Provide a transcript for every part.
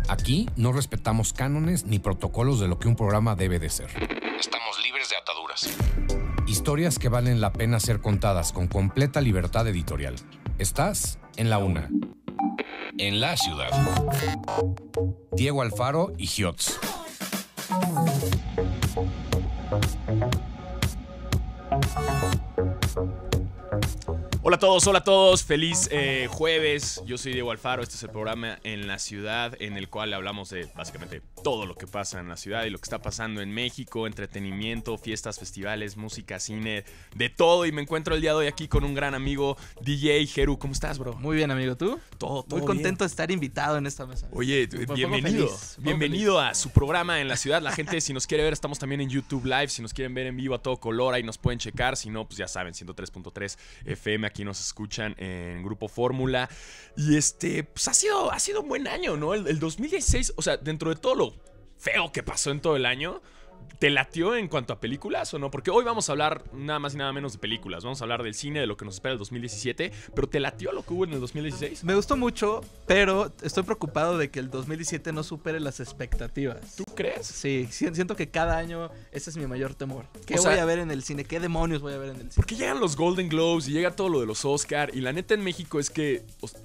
Aquí no respetamos cánones ni protocolos de lo que un programa debe de ser. Estamos libres de ataduras. Historias que valen la pena ser contadas con completa libertad editorial. Estás en La Una. En la ciudad. Diego Alfaro y Hiots. Hola a todos, feliz jueves. Yo soy Diego Alfaro, este es el programa En la Ciudad, en el cual hablamos de básicamente todo lo que pasa en la ciudad y lo que está pasando en México, entretenimiento, fiestas, festivales, música, cine, de todo. Y me encuentro el día de hoy aquí con un gran amigo, DJ Jeru. ¿Cómo estás, bro? Muy bien, amigo, ¿tú? Todo muy contento de estar invitado en esta mesa. Oye, bienvenido a su programa En la Ciudad. La gente, si nos quiere ver, estamos también en YouTube Live. Si nos quieren ver en vivo a todo color, ahí nos pueden checar. Si no, pues ya saben, 103.3 FM, aquí nos escuchan en Grupo Fórmula. Y pues ha sido un buen año, ¿no? El 2016, o sea, dentro de todo lo feo que pasó en todo el año, ¿te latió en cuanto a películas o no? Porque hoy vamos a hablar nada más y nada menos de películas. Vamos a hablar del cine, de lo que nos espera el 2017. ¿Pero te latió lo que hubo en el 2016? Me gustó mucho, pero estoy preocupado de que el 2017 no supere las expectativas. ¿Tú crees? Sí, siento que cada año ese es mi mayor temor. ¿Qué voy a ver en el cine? ¿Qué demonios voy a ver en el cine? Porque llegan los Golden Globes y llega todo lo de los Oscar. Y la neta en México es que...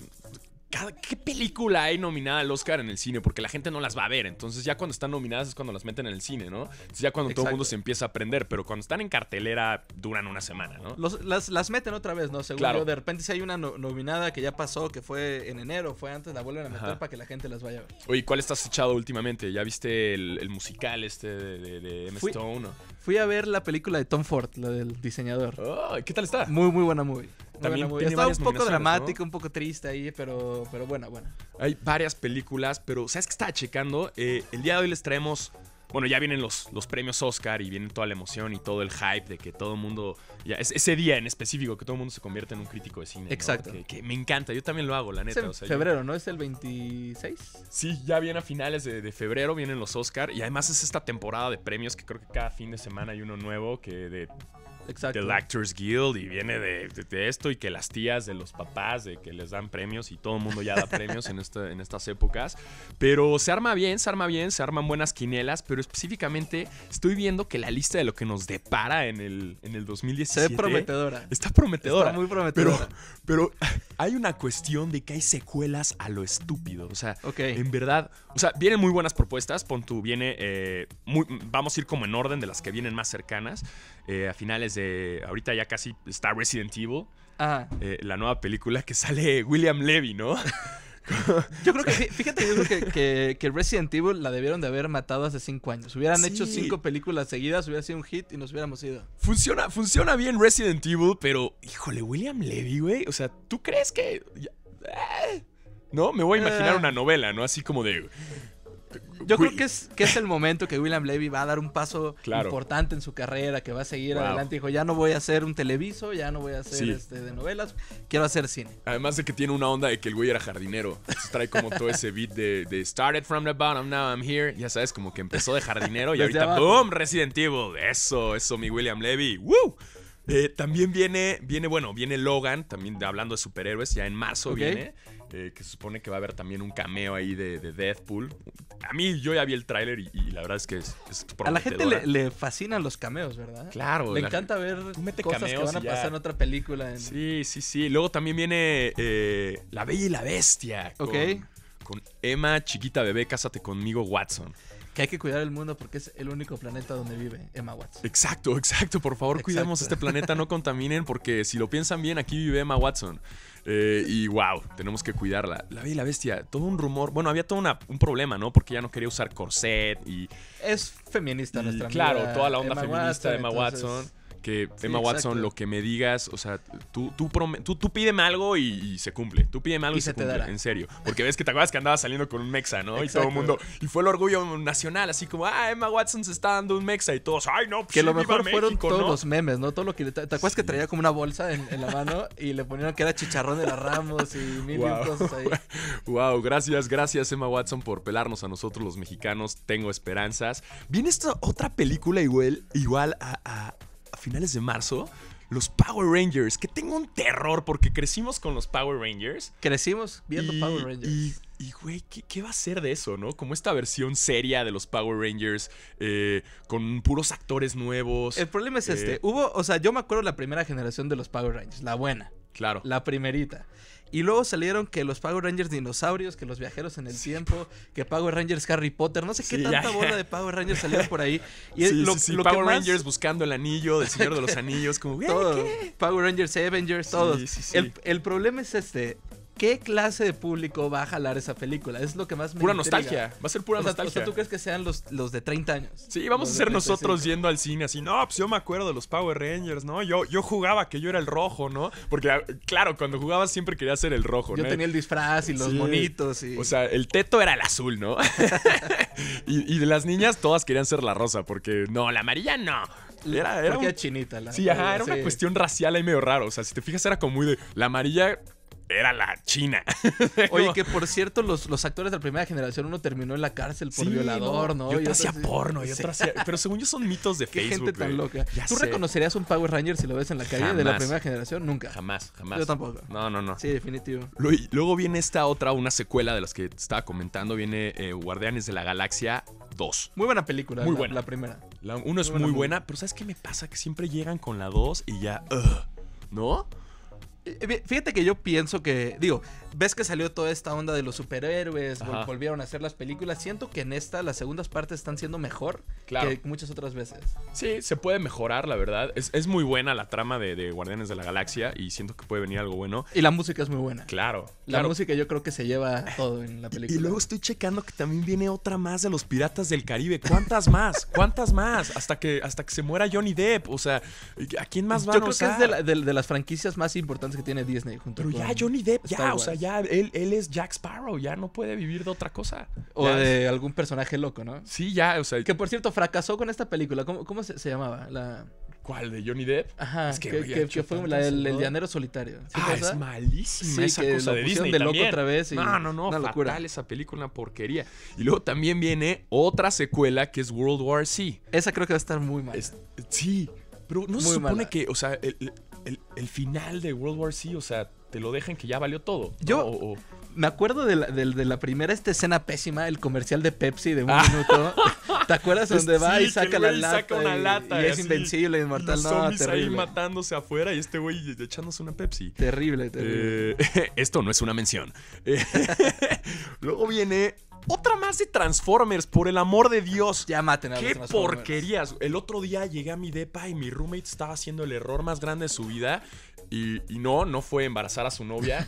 ¿Qué película hay nominada al Oscar en el cine? Porque la gente no las va a ver. Entonces ya cuando están nominadas es cuando las meten en el cine, ¿no? Entonces ya cuando todo el mundo se empieza a aprender. Pero cuando están en cartelera duran una semana, ¿no? Las meten otra vez, ¿no? Según claro. yo, de repente si hay una nominada que ya pasó, que fue en enero, fue antes, la vuelven a meter para que la gente las vaya a ver. Oye, ¿cuál estás echado últimamente? ¿Ya viste el musical de Emma Stone? Fui a ver la película de Tom Ford, la del diseñador. Oh, ¿qué tal está? Muy buena movie. También está un poco dramático, ¿no? Un poco triste ahí, pero buena. Hay varias películas, pero ¿sabes qué estaba checando? El día de hoy les traemos... Bueno, ya vienen los premios Oscar y viene toda la emoción y todo el hype de que todo el mundo... ese día en específico, que todo el mundo se convierte en un crítico de cine, ¿no? Exacto. Que me encanta, yo también lo hago, la neta. Es en febrero, ¿no? ¿Es el 26? Sí, ya viene a finales de febrero, vienen los Oscar. Y además es esta temporada de premios que creo que cada fin de semana hay uno nuevo que Exacto. del Actors Guild y viene de esto y que las tías de los papás de que les dan premios y todo el mundo ya da premios en estas épocas. Pero se arman buenas quinielas, pero específicamente estoy viendo que la lista de lo que nos depara en el 2017 se ve prometedora. Está prometedora. Está muy prometedora. Pero hay una cuestión de que hay secuelas a lo estúpido. O sea, okay. En verdad, o sea, vienen muy buenas propuestas. Pon tú, vamos a ir como en orden de las que vienen más cercanas. A finales de... Ahorita ya casi está Resident Evil. La nueva película que sale William Levy, ¿no? Yo creo que Resident Evil la debieron de haber matado hace 5 años. Hubieran hecho 5 películas seguidas, hubiera sido un hit y nos hubiéramos ido. Funciona bien Resident Evil, pero... Híjole, William Levy, güey. O sea, ¿tú crees que...? ¿No? Me voy a imaginar una novela, ¿no? Así como de... Yo creo que es el momento que William Levy va a dar un paso importante en su carrera, que va a seguir adelante. Dijo, ya no voy a hacer un televiso, ya no voy a hacer de novelas, quiero hacer cine. Además de que tiene una onda de que el güey era jardinero. Entonces trae como todo ese beat de started from the bottom, now I'm here. Ya sabes, como que empezó de jardinero y ahorita ¡boom! Resident Evil. Eso, mi William Levy. ¡Woo! También viene Logan, también hablando de superhéroes, ya en marzo viene. Que se supone que va a haber también un cameo ahí de Deadpool. A mí, yo ya vi el tráiler y la verdad es que es prometedora. A la gente le fascinan los cameos, ¿verdad? Claro. Le encanta ver cosas que van a pasar en otra película. Sí. Luego también viene La Bella y la Bestia. Con Emma, chiquita bebé, cásate conmigo, Watson. Que hay que cuidar el mundo porque es el único planeta donde vive Emma Watson. Exacto. Por favor, cuidemos este planeta, no contaminen, porque si lo piensan bien, aquí vive Emma Watson. Y wow, tenemos que cuidarla. La Bella y la Bestia, todo un rumor. Bueno, había todo un problema, ¿no? Porque ella no quería usar corset y... Es feminista nuestra amiga. Claro, toda la onda Emma feminista Watson, de Emma Watson. Que Emma Watson, exacto. lo que me digas, o sea, tú pídeme algo y se cumple. Tú pídeme algo y se cumple, en serio. Porque ves que te acuerdas que andaba saliendo con un mexa, ¿no? Exacto. Y todo el mundo, y fue el orgullo nacional, así como, Emma Watson se está dando un mexa y todos, ay, no, pues que sí, lo mejor viva fueron México, todos ¿no? los memes, ¿no? Todo lo que ¿te acuerdas que traía como una bolsa en la mano y le ponieron que era chicharrón de las Ramos y mil y un cosas ahí? Wow, gracias Emma Watson por pelarnos a nosotros los mexicanos. Tengo esperanzas. Viene esta otra película igual a finales de marzo. los Power Rangers, que tengo un terror porque crecimos con los Power Rangers. Crecimos viendo Power Rangers. Y güey, ¿qué va a ser de eso, no? Como esta versión seria de los Power Rangers, con puros actores nuevos. El problema es yo me acuerdo la primera generación de los Power Rangers, la buena. Claro. La primerita. Y luego salieron que los Power Rangers dinosaurios, que los viajeros en el tiempo, que Power Rangers Harry Potter, no sé qué tanta bola de Power Rangers salieron por ahí. Y lo Power Rangers buscando el anillo del Señor de los Anillos, como todo. ¿Qué? Power Rangers, Avengers, todos. Sí. El problema es ¿qué clase de público va a jalar esa película? Es lo que más me Pura intriga. Nostalgia. Va a ser pura nostalgia. O sea, ¿tú crees que sean los de 30 años? Sí, vamos a ser nosotros yendo al cine así. No, pues yo me acuerdo de los Power Rangers, ¿no? Yo jugaba que yo era el rojo, ¿no? Porque, claro, cuando jugabas siempre quería ser el rojo, ¿no? Yo tenía el disfraz y los monitos. O sea, el teto era el azul, ¿no? y de las niñas todas querían ser la rosa, porque no, la amarilla no. Era chinita. Era una cuestión racial ahí medio raro. O sea, si te fijas, era como muy de... La amarilla... era la china. Oye, que por cierto, los actores de la primera generación, uno terminó en la cárcel por violador, ¿no? Y otro hacía porno, y otro hacía... Pero según yo son mitos de Facebook, gente tan loca. ¿Tú reconocerías un Power Ranger si lo ves en la calle de la primera generación? Nunca. Jamás. Yo tampoco. No. Sí, definitivo. Luego viene esta otra, una secuela de las que estaba comentando. Viene Guardianes de la Galaxia 2. Muy buena película. Muy buena. La primera. La 1 es muy buena, pero ¿sabes qué me pasa? Que siempre llegan con la 2 y ya... ¿no? Fíjate que yo pienso que, ves que salió toda esta onda de los superhéroes, volvieron a hacer las películas. Siento que en las segundas partes están siendo mejor que muchas otras veces. Sí, se puede mejorar, la verdad. Es muy buena la trama de Guardianes de la Galaxia y siento que puede venir algo bueno. Y la música es muy buena. Claro. La música yo creo que se lleva todo en la película. Y luego estoy checando que también viene otra más de los Piratas del Caribe. ¿Cuántas más? Hasta que se muera Johnny Depp. O sea, ¿a quién más van a usar? Yo creo que es de las franquicias más importantes que tiene Disney junto con... Pero ya Johnny Depp, o sea, ya él es Jack Sparrow, ya no puede vivir de otra cosa. O de algún personaje loco, ¿no? Sí, ya, o sea... Que por cierto, fracasó con esta película. ¿Cómo se llamaba? ¿Cuál? ¿De Johnny Depp? Ajá, es que fue el llanero solitario. ¿Sí es malísima esa cosa de Disney de también. Loco otra vez. No, fatal esa película, una porquería. Y luego también viene otra secuela que es World War Z. Esa creo que va a estar muy mala. Sí, pero no se supone que, o sea, el final de World War Z, o sea, te lo dejan que ya valió todo. Yo me acuerdo de la primera escena pésima, el comercial de Pepsi de 1 minuto. ¿Te acuerdas donde va y saca la lata? Saca una lata y es invencible, inmortal. No, terrible. Ahí matándose afuera y este güey echándose una Pepsi. Terrible. Esto no es una mención. Luego viene otra más de Transformers, por el amor de Dios. Ya maten a los Transformers. ¡Qué porquerías! El otro día llegué a mi depa y mi roommate estaba haciendo el error más grande de su vida. Y no fue embarazar a su novia.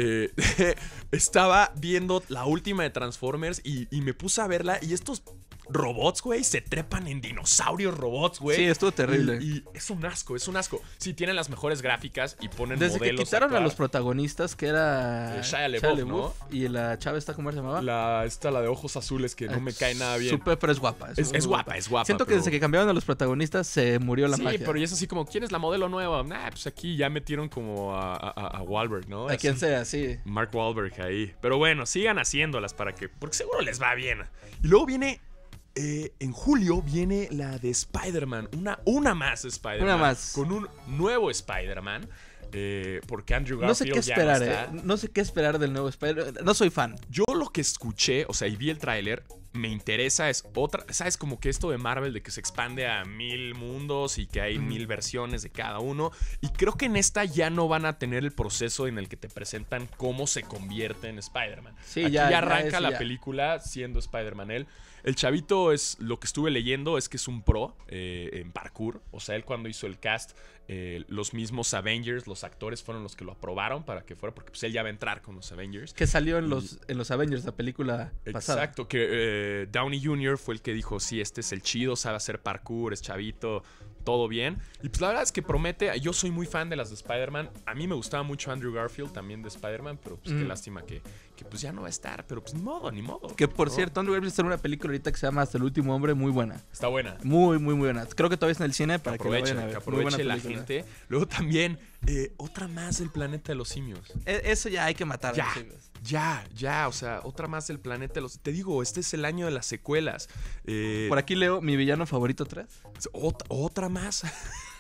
Estaba viendo la última de Transformers y me puse a verla. Y estos robots, güey, se trepan en dinosaurios robots, güey. Sí, estuvo terrible. Y es un asco. Sí, tienen las mejores gráficas y ponen desde modelos. Desde que quitaron a los protagonistas, que era Shia LaBeouf, ¿no? Y la chava esta, ¿cómo se llamaba? La de ojos azules, que no me cae nada bien. Pero es guapa. Es guapa. Siento que desde que cambiaron a los protagonistas se murió la magia. Sí, pero y es así como, ¿quién es la modelo nueva? Pues aquí ya metieron como a Wahlberg, ¿no? A quien sea, sí. Mark Wahlberg ahí. Pero bueno, sigan haciéndolas porque seguro les va bien. Y luego viene... en julio viene la de Spider-Man. Una más de Spider-Man. Una más. Con un nuevo Spider-Man. Porque Andrew Garfield no sé qué esperar, ya no está. No sé qué esperar del nuevo Spider-Man. No soy fan. Yo lo que escuché, o sea, y vi el tráiler, me interesa es otra... ¿Sabes? Como que esto de Marvel de que se expande a 1000 mundos y que hay 1000 versiones de cada uno. Y creo que en esta ya no van a tener el proceso en el que te presentan cómo se convierte en Spider-Man. Sí, aquí ya arranca la película siendo Spider-Man él. El chavito es, lo que estuve leyendo es que es un pro en parkour. O sea, él cuando hizo el cast, los mismos Avengers, los actores fueron los que lo aprobaron para que fuera, porque pues él ya va a entrar con los Avengers. Que salió en los Avengers, la película pasada. Exacto, que Downey Jr. fue el que dijo, sí, este es el chido, sabe hacer parkour, es chavito, todo bien. Y pues la verdad es que promete. Yo soy muy fan de las de Spider-Man. A mí me gustaba mucho Andrew Garfield también de Spider-Man, pero pues qué lástima que pues ya no va a estar. Pero pues ni modo. Que por cierto, Andrew Garfield está en una película ahorita que se llama Hasta el último hombre, muy buena. Está buena. Muy buena. Creo que todavía está en el cine para que lo vayan a ver. Que aproveche la gente. Luego también otra más del planeta de los simios. Eso ya hay que matar a los simios. Ya, o sea, otra más del planeta de los... Te digo, este es el año de las secuelas. Por aquí leo mi villano favorito 3. Otra más.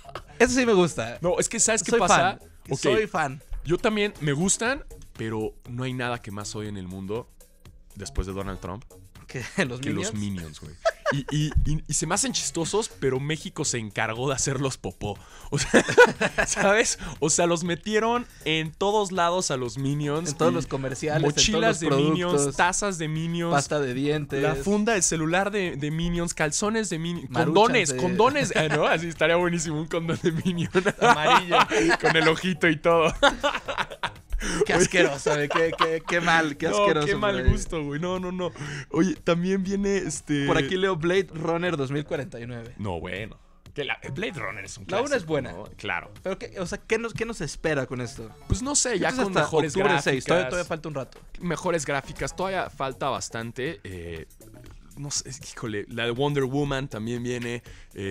Eso sí me gusta. No, es que ¿sabes qué pasa? Okay. Soy fan. Yo también me gustan, pero no hay nada que más odie en el mundo después de Donald Trump que los Minions, güey. Y se me hacen chistosos, pero México se encargó de hacerlos popó. O sea, ¿sabes? O sea, los metieron en todos lados a los Minions. En todos los comerciales, mochilas en todos los de Minions, tazas de Minions, pasta de dientes, la funda de celular de Minions, calzones de Minions, condones. Condones. ¿No? Así estaría buenísimo un condón de Minion amarillo con el ojito y todo. Qué asqueroso, güey. Qué mal, qué asqueroso. Qué mal gusto, güey. No. Oye, también viene Por aquí leo Blade Runner 2049. No, bueno. Que Blade Runner es un clásico. La 1 es buena. ¿No? Claro. Pero, ¿qué nos espera con esto? Pues no sé, ya con mejores gráficas. 6, todavía falta un rato. Mejores gráficas, todavía falta bastante. No sé, híjole, la de Wonder Woman también viene.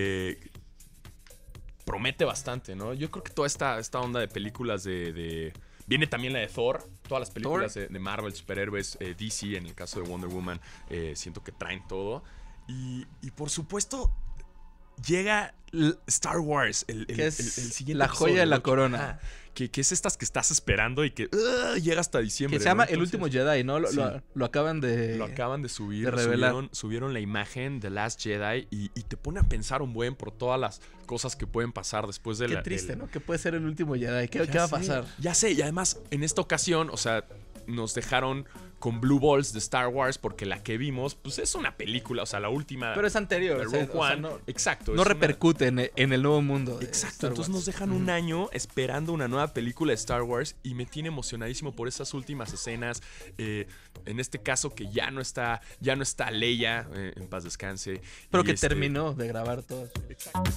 Promete bastante, ¿no? Yo creo que toda esta onda de películas Viene también la de Thor. Todas las películas de Marvel, superhéroes, DC, en el caso de Wonder Woman, siento que traen todo. Y por supuesto, llega Star Wars, el siguiente la joya de la corona. Que es estas que estás esperando y que llega hasta diciembre. Que se llama ¿no? El Último Jedi, ¿no? Lo acaban de... Lo acaban de subir. De revelar. Subieron la imagen de Last Jedi y te pone a pensar un buen por todas las cosas que pueden pasar después de Qué triste, ¿no? Que puede ser El Último Jedi. ¿Qué va a pasar? Ya sé, y además, en esta ocasión, o sea, nos dejaron con Blue Balls de Star Wars porque la que vimos, pues es una película, o sea, la última. Pero es anterior. Rogue One. Exacto. No repercute en el nuevo mundo. Exacto. Entonces nos dejan un año esperando una nueva película de Star Wars y me tiene emocionadísimo por esas últimas escenas. En este caso que ya no está Leia, en paz descanse. Pero que terminó de grabar todo. Exacto.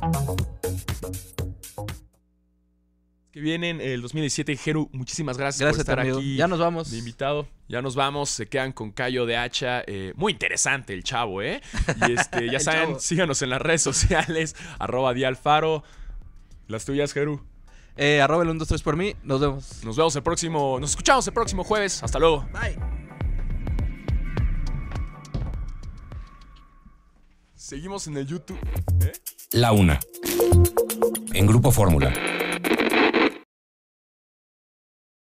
Que vienen el 2017. Jeru, muchísimas gracias por estar aquí. Ya nos vamos. De invitado. Ya nos vamos. Se quedan con Cayo de Hacha. Muy interesante el chavo, ¿eh? Y ya saben, chavo. Síganos en las redes sociales. @dialfaro. Las tuyas, Jeru. @el123 por mí. Nos vemos. Nos escuchamos el próximo jueves. Hasta luego. Bye. Seguimos en el YouTube. La Una. En Grupo Fórmula.